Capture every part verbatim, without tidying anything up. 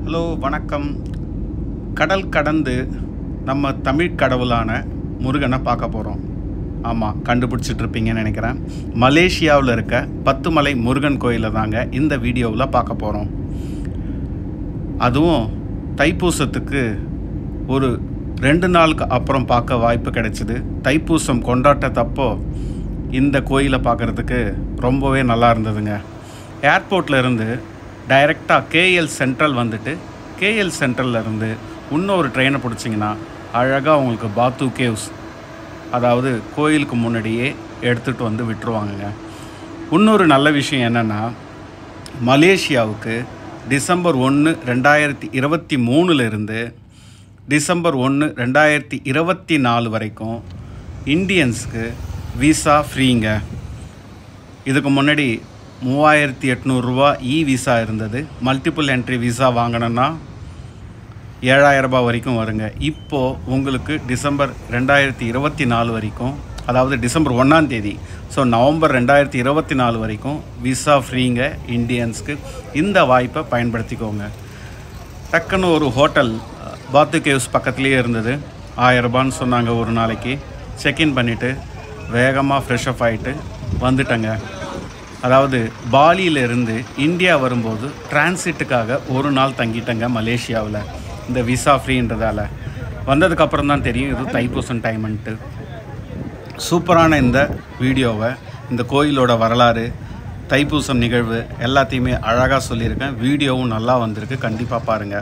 Hello வணக்கம். கடல் கடந்து நம்ம தமிழ் கடவுளான முருகனை பார்க்க போகிறோம். ஆமாம், கண்டுபிடிச்சிட்ருப்பீங்கன்னு நினைக்கிறேன். மலேசியாவில் இருக்க பத்துமலை முருகன் கோயிலை தாங்க இந்த வீடியோவில் பார்க்க போகிறோம். அதுவும் தைப்பூசத்துக்கு ஒரு ரெண்டு நாளுக்கு அப்புறம் பார்க்க வாய்ப்பு கிடைச்சிது. தைப்பூசம் கொண்டாட்டத்தப்போ இந்த கோயிலை பார்க்குறதுக்கு ரொம்பவே நல்லா இருந்ததுங்க. ஏர்போர்ட்டில் இருந்து டைரெக்டாக கேஎல் சென்ட்ரல் வந்துட்டு கேஎல் சென்ட்ரலில் இருந்து இன்னொரு ட்ரெயினை பிடிச்சிங்கன்னா அழகாக உங்களுக்கு பாத்து கேவ்ஸ், அதாவது கோயிலுக்கு முன்னாடியே எடுத்துகிட்டு வந்து விட்டுருவாங்கங்க. இன்னொரு நல்ல விஷயம் என்னென்னா, மலேசியாவுக்கு டிசம்பர் ஒன்று ரெண்டாயிரத்தி இருபத்தி மூணுலேருந்து டிசம்பர் ஒன்று ரெண்டாயிரத்தி இருபத்தி நாலு வரைக்கும் இண்டியன்ஸுக்கு விசா ஃப்ரீங்க. இதுக்கு முன்னாடி மூவாயிரத்தி எட்நூறுரூவா இ விசா இருந்தது. மல்டிபிள் என்ட்ரி விசா வாங்கினோன்னா ஏழாயிரம் ரூபாய் வரைக்கும் வருங்க. இப்போது உங்களுக்கு டிசம்பர் ரெண்டாயிரத்தி இருபத்தி நாலு வரைக்கும், அதாவது டிசம்பர் ஒன்றாம் தேதி, ஸோ நவம்பர் ரெண்டாயிரத்தி இருபத்தி நாலு வரைக்கும் விசா ஃப்ரீங்க இண்டியன்ஸ்க்கு. இந்த வாய்ப்பை பயன்படுத்திக்கோங்க. டக்குன்னு ஒரு ஹோட்டல் பாத்து கேவ்ஸ் பக்கத்துலேயே இருந்தது. ஆயிரரூபான்னு சொன்னாங்க ஒரு நாளைக்கு. செக்இன் பண்ணிவிட்டு வேகமாக ஃப்ரெஷ்அப் ஆகிட்டு வந்துட்டேங்க. அதாவது பாலியிலிருந்து இந்தியா வரும்போது டிரான்சிட்டுக்காக ஒரு நாள் தங்கிட்டேங்க மலேசியாவில், இந்த விசா ஃப்ரீன்றதால. வந்ததுக்கப்புறம் தான் தெரியும் இது தைப்பூசம் டைம்ன்ட்டு. சூப்பரான இந்த வீடியோவை, இந்த கோயிலோட வரலாறு, தைப்பூசம் நிகழ்வு எல்லாத்தையுமே அழகாக சொல்லியிருக்கேன். வீடியோவும் நல்லா வந்திருக்கு, கண்டிப்பாக பாருங்கள்.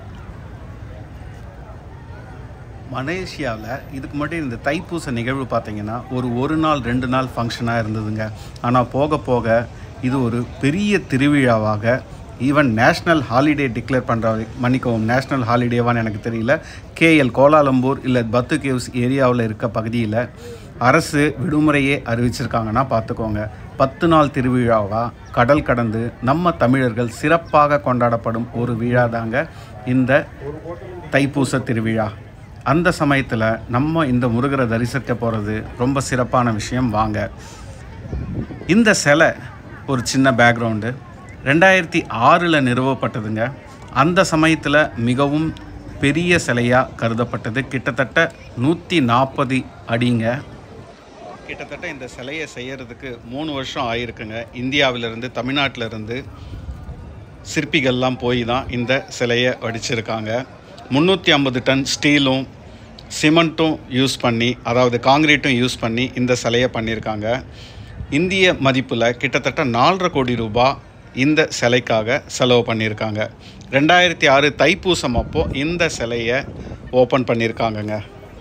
மலேசியாவில் இதுக்கு மட்டும் இந்த தைப்பூச நிகழ்வு பார்த்திங்கன்னா ஒரு ஒரு நாள் ரெண்டு நாள் ஃபங்க்ஷனாக இருந்ததுங்க. ஆனால் போக போக இது ஒரு பெரிய திருவிழாவாக, ஈவன் நேஷ்னல் ஹாலிடே டிக்ளேர் பண்ணுற, மன்னிக்கவும் நேஷ்னல் ஹாலிடேவான்னு எனக்கு தெரியல, கேஎல் கோலாலம்பூர் இல்லை பத்து கேவ்ஸ் ஏரியாவில் இருக்க பகுதியில் அரசு விடுமுறையே அறிவிச்சிருக்காங்கன்னா பார்த்துக்கோங்க. பத்து நாள் திருவிழாவாக கடல் கடந்து நம்ம தமிழர்கள் சிறப்பாக கொண்டாடப்படும் ஒரு விழா தாங்க இந்த தைப்பூச திருவிழா. அந்த சமயத்தில் நம்ம இந்த முருகரை தரிசிக்க போகிறது ரொம்ப சிறப்பான விஷயம். வாங்க. இந்த சிலை ஒரு சின்ன பேக்ரவுண்டு, ரெண்டாயிரத்தி ஆறில் நிறுவப்பட்டதுங்க. அந்த சமயத்தில் மிகவும் பெரிய சிலையாக கருதப்பட்டது. கிட்டத்தட்ட நூற்றி நாற்பது அடிங்க. கிட்டத்தட்ட இந்த சிலையை செய்கிறதுக்கு மூணு வருஷம் ஆகிருக்குங்க. இந்தியாவிலிருந்து, தமிழ்நாட்டிலிருந்து சிற்பிகள்லாம் போய் தான் இந்த சிலையை வடிச்சிருக்காங்க. முந்நூற்றி ஐம்பது டன் ஸ்டீலும் சிமெண்ட்டும் யூஸ் பண்ணி, அதாவது காங்கிரீட்டும் யூஸ் பண்ணி இந்த சிலையை பண்ணியிருக்காங்க. இந்திய மதிப்பில் கிட்டத்தட்ட நாலரை கோடி ரூபாய் இந்த சிலைக்காக செலவு பண்ணியிருக்காங்க. ரெண்டாயிரத்தி ஆறு தைப்பூசம் அப்போது இந்த சிலையை ஓப்பன் பண்ணியிருக்காங்கங்க.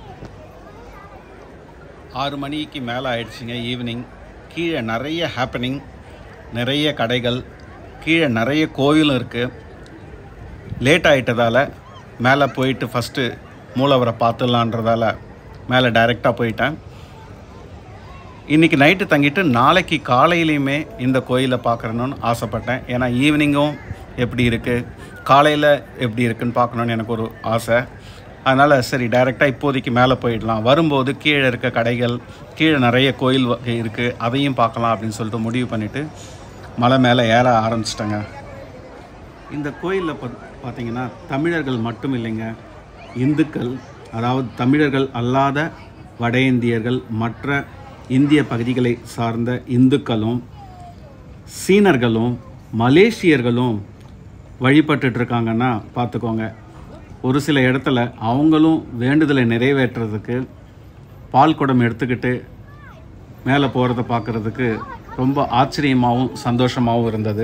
ஆறு மணிக்கு மேலே ஆயிடுச்சுங்க ஈவினிங். கீழே நிறைய ஹேப்பனிங், நிறைய கடைகள், கீழே நிறைய கோயிலும் இருக்குது. லேட் ஆகிட்டதால் மேலே போயிட்டு ஃபஸ்ட்டு மூலவரை பார்த்துடலான்றதால மேலே டைரெக்டாக போயிட்டேன். இன்றைக்கி நைட்டு தங்கிட்டு நாளைக்கு காலையிலையுமே இந்த கோயிலை பார்க்குறணுன்னு ஆசைப்பட்டேன். ஏன்னா ஈவினிங்கும் எப்படி இருக்குது, காலையில் எப்படி இருக்குதுன்னு பார்க்கணுன்னு எனக்கு ஒரு ஆசை. அதனால் சரி டைரெக்டாக இப்போதைக்கு மேலே போயிடலாம். வரும்போது கீழே இருக்க கடைகள், கீழே நிறைய கோயில் இருக்குது, அதையும் பார்க்கலாம் அப்படின்னு சொல்லிட்டு முடிவு பண்ணிவிட்டு மலை மேலே ஏற ஆரம்பிச்சிட்டேங்க. இந்த கோயிலில் பார்த்திங்கன்னா தமிழர்கள் மட்டும் இல்லைங்க, இந்துக்கள், அதாவது தமிழர்கள் அல்லாத வட இந்தியர்கள், மற்ற இந்திய பகுதிகளை சார்ந்த இந்துக்களும், சீனர்களும், மலேசியர்களும் வழிபட்டுருக்காங்கன்னா பார்த்துக்கோங்க. ஒரு சில இடத்துல அவங்களும் வேண்டுதலை நிறைவேற்றுறதுக்கு பால் குடம் எடுத்துக்கிட்டு மேலே போகிறத பார்க்குறதுக்கு ரொம்ப ஆச்சரியமாகவும் சந்தோஷமாகவும் இருந்தது.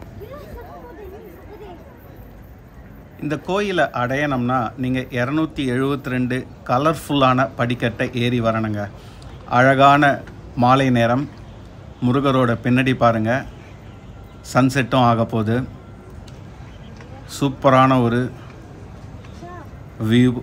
இந்த கோயிலை அடையணும்னா நீங்கள் இரநூத்தி எழுபத்தி ரெண்டு கலர்ஃபுல்லான படிக்கட்டை ஏறி வரணுங்க. அழகான மாலை நேரம், முருகரோட பின்னாடி பாருங்கள், சன்செட்டும் ஆக போகுது. சூப்பரான ஒரு வியூ.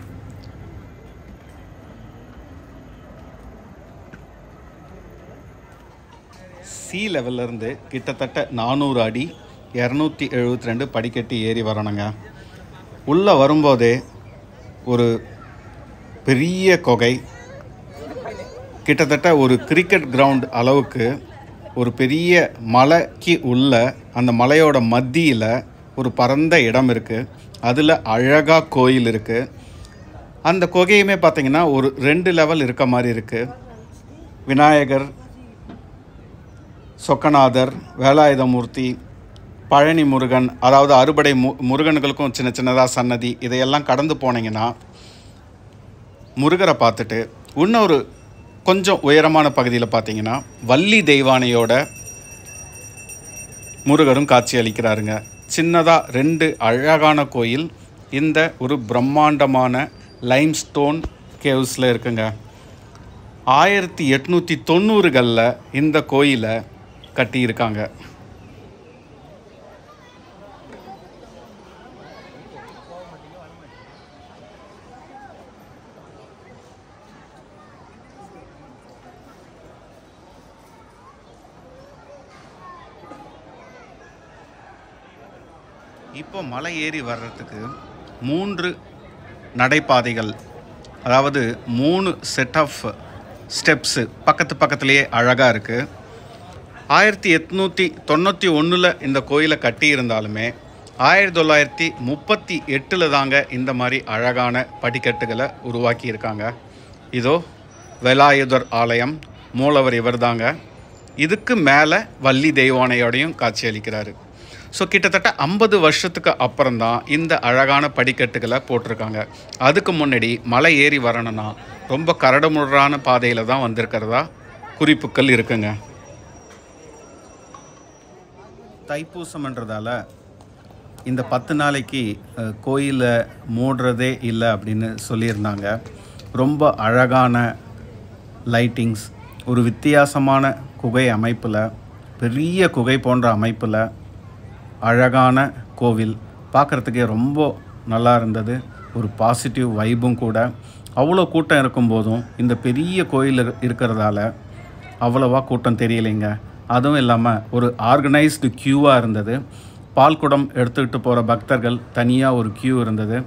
சி லெவல்லேருந்து கிட்டத்தட்ட நானூறு அடி, இரநூத்தி எழுபத்தி ரெண்டு படிக்கட்டு ஏறி வரணுங்க. உள்ளே வரும்போதே ஒரு பெரிய குகை, கிட்டத்தட்ட ஒரு கிரிக்கெட் கிரவுண்ட் அளவுக்கு ஒரு பெரிய மலைக்கு உள்ள, அந்த மலையோட மத்தியில் ஒரு பரந்த இடம் இருக்குது. அதில் அழகாக கோயில் இருக்குது. அந்த குகையுமே பார்த்திங்கன்னா ஒரு ரெண்டு லெவல் இருக்க மாதிரி இருக்குது. விநாயகர், சொக்கநாதர், வேலாயுதமூர்த்தி, பழனி முருகன், அதாவது அறுபடை மு முருகன்களுக்கும் சின்ன சின்னதாக சன்னதி, இதையெல்லாம் கடந்து போனீங்கன்னா முருகரை பார்த்துட்டு இன்னொரு கொஞ்சம் உயரமான பகுதியில் பார்த்தீங்கன்னா வள்ளி தெய்வானையோட முருகரும் காட்சி அளிக்கிறாருங்க. சின்னதாக ரெண்டு அழகான கோயில் இந்த ஒரு பிரம்மாண்டமான லைம்ஸ்டோன் கேவ்ஸில் இருக்குங்க. ஆயிரத்தி எட்நூற்றி தொண்ணூறுகளில் இந்த கோயிலை கட்டியிருக்காங்க. இப்போ மலை ஏறி வர்றதுக்கு மூன்று நடைபாதைகள், அதாவது மூணு செட் ஆஃப் ஸ்டெப்ஸு பக்கத்து பக்கத்துலேயே அழகாக இருக்குது. ஆயிரத்தி எட்நூற்றி தொண்ணூற்றி ஒன்றில் இந்த கோயிலை கட்டி இருந்தாலுமே ஆயிரத்தி தொள்ளாயிரத்தி முப்பத்தி எட்டில் தாங்க இந்த மாதிரி அழகான படிக்கட்டுகளை உருவாக்கியிருக்காங்க. இதோ வேலாயுதர் ஆலயம், மூலவர் இவர் தாங்க. இதுக்கு மேலே வள்ளி தெய்வானையோடையும் காட்சி அளிக்கிறாரு. ஸோ கிட்டத்தட்ட ஐம்பது வருஷத்துக்கு அப்புறம் தான் இந்த அழகான படிக்கட்டுகளை போட்டிருக்காங்க. அதுக்கு முன்னாடி மலை ஏறி வரணும்னா ரொம்ப கரடுமுரடான பாதையில் தான் வந்திருக்கிறதா குறிப்புகள் இருக்குங்க. தைப்பூசம்ன்றதால இந்த பத்து நாளைக்கு கோயிலை மூடுறதே இல்லை அப்படின்னு சொல்லியிருந்தாங்க. ரொம்ப அழகான லைட்டிங்ஸ், ஒரு வித்தியாசமான குகை அமைப்பில், பெரிய குகை போன்ற அமைப்பில் அழகான கோவில் பார்க்குறதுக்கே ரொம்ப நல்லா இருந்தது. ஒரு பாசிட்டிவ் வைப்பும் கூட. அவ்வளோ கூட்டம் இருக்கும்போதும் இந்த பெரிய கோயில் இருக்கிறதால அவ்வளோவா கூட்டம் தெரியலைங்க. அதுவும் இல்லாமல் ஒரு ஆர்கனைஸ்டு க்யூவாக இருந்தது. பால்குடம் எடுத்துக்கிட்டு போகிற பக்தர்கள் தனியாக ஒரு க்யூ இருந்தது.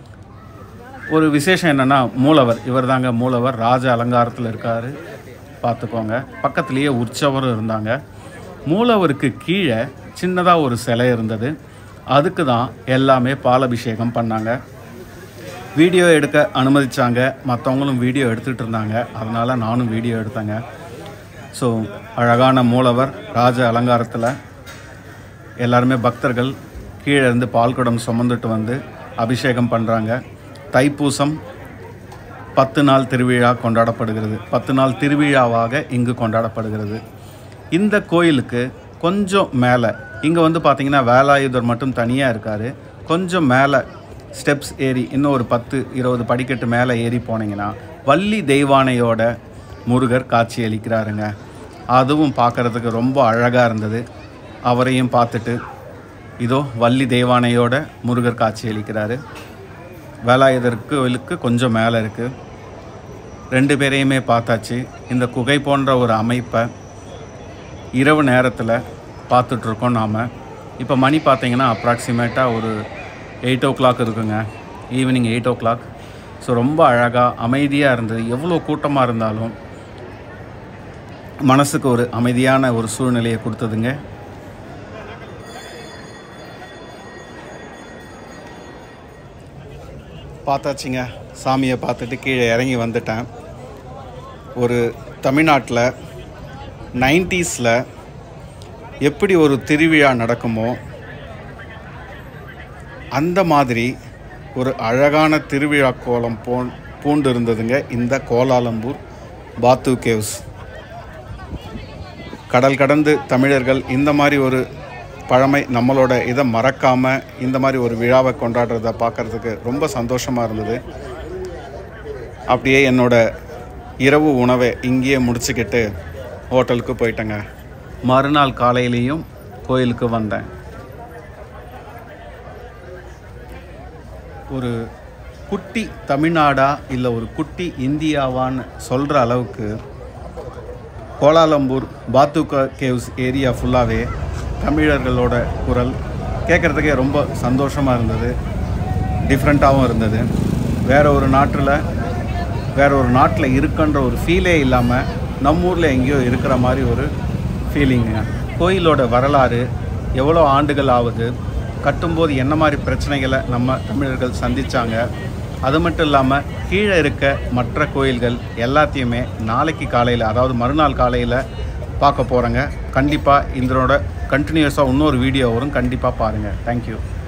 ஒரு விசேஷம் என்னென்னா மூலவர் இவர் தாங்க. மூலவர் ராஜ அலங்காரத்தில் இருக்கார், பார்த்துக்கோங்க. பக்கத்துலேயே உற்சவரும் இருந்தாங்க. மூலவருக்கு கீழே சின்னதாக ஒரு சிலை இருந்தது. அதுக்கு தான் எல்லாமே பாலபிஷேகம் பண்ணாங்க. வீடியோ எடுக்க அனுமதித்தாங்க. மற்றவங்களும் வீடியோ எடுத்துகிட்டு இருந்தாங்க. அதனால் நானும் வீடியோ எடுத்தேங்க. ஸோ அழகான மூலவர் ராஜ அலங்காரத்தில் எல்லாருமே பக்தர்கள் கீழே இருந்து பால்குடம் சுமந்துட்டு வந்து அபிஷேகம் பண்ணுறாங்க. தைப்பூசம் பத்து நாள் திருவிழா கொண்டாடப்படுகிறது. பத்து நாள் திருவிழாவாக இங்கு கொண்டாடப்படுகிறது. இந்த கோயிலுக்கு கொஞ்சம் மேலே இங்கே வந்து பார்த்திங்கன்னா வேலாயுதர் மட்டும் தனியாக இருக்கார். கொஞ்சம் மேலே ஸ்டெப்ஸ் ஏறி இன்னும் ஒரு பத்து இருபது படிக்கட்டு மேலே ஏறி போனீங்கன்னா வள்ளி தெய்வானையோட முருகர் காட்சி அளிக்கிறாருங்க. அதுவும் பார்க்குறதுக்கு ரொம்ப அழகாக இருந்தது. அவரையும் பார்த்துட்டு இதோ வள்ளி தெய்வானையோட முருகர் காட்சி அளிக்கிறாரு. வேலாயுதர் கோயிலுக்கு கொஞ்சம் மேலே இருக்குது. ரெண்டு பேரையுமே பார்த்தாச்சு. இந்த குகை போன்ற ஒரு அமைப்பை இரவு நேரத்தில் பார்த்துட்ருக்கோம் நாம். இப்போ மணி பார்த்திங்கன்னா அப்ராக்சிமேட்டாக ஒரு எயிட் ஓ கிளாக் இருக்குங்க. Evening eight o'clock. So ரொம்ப அழகாக அமைதியாக இருந்தது. எவ்வளோ கூட்டமாக இருந்தாலும் மனசுக்கு ஒரு அமைதியான ஒரு சூழ்நிலையை கொடுத்ததுங்க. பார்த்தாச்சுங்க. சாமியை பார்த்துட்டு கீழே இறங்கி வந்துட்டேன். ஒரு தமிழ்நாட்டில் நைன்டீஸில் எப்படி ஒரு திருவிழா நடக்குமோ அந்த மாதிரி ஒரு அழகான திருவிழா கோலம் போ பூண்டு இருந்ததுங்க இந்த கோலாலம்பூர் பாத்து கேவ்ஸ். கடல் கடந்து தமிழர்கள் இந்த மாதிரி ஒரு பழமை நம்மளோட இதை மறக்காமல் இந்த மாதிரி ஒரு விழாவை கொண்டாடுறத பார்க்குறதுக்கு ரொம்ப சந்தோஷமாக இருந்தது. அப்படியே என்னோட இரவு உணவை இங்கேயே முடிச்சுக்கிட்டு ஹோட்டலுக்கு போயிட்டேங்க. மறுநாள் காலையிலையும் கோயிலுக்கு வந்தேன். ஒரு குட்டி தமிழ்நாடா இல்லை ஒரு குட்டி இந்தியாவான்னு சொல்கிற அளவுக்கு கோலாலம்பூர் பாத்து கேவ்ஸ் ஏரியா ஃபுல்லாகவே தமிழர்களோட குரல் கேட்குறதுக்கே ரொம்ப சந்தோஷமாக இருந்தது. டிஃப்ரெண்ட்டாகவும் இருந்தது. வேறு ஒரு நாட்டில் வேறு ஒரு நாட்டில் இருக்குன்ற ஒரு ஃபீலே இல்லாமல் நம்ம ஊரில் எங்கேயோ இருக்கிற மாதிரி ஒரு ஃபீலிங்க. கோயிலோட வரலாறு எவ்வளோ ஆண்டுகள் ஆகுது, கட்டும்போது என்ன மாதிரி பிரச்சனைகளை நம்ம தமிழர்கள் சந்தித்தாங்க, அது மட்டும் இல்லாமல் கீழே இருக்க மற்ற கோயில்கள் எல்லாத்தையுமே நாளைக்கு காலையில், அதாவது மறுநாள் காலையில் பார்க்க போகிறேங்க. கண்டிப்பாக இதனோட கண்டினியூஸாக இன்னொரு வீடியோ வரும், கண்டிப்பாக பாருங்கள். தேங்க்யூ.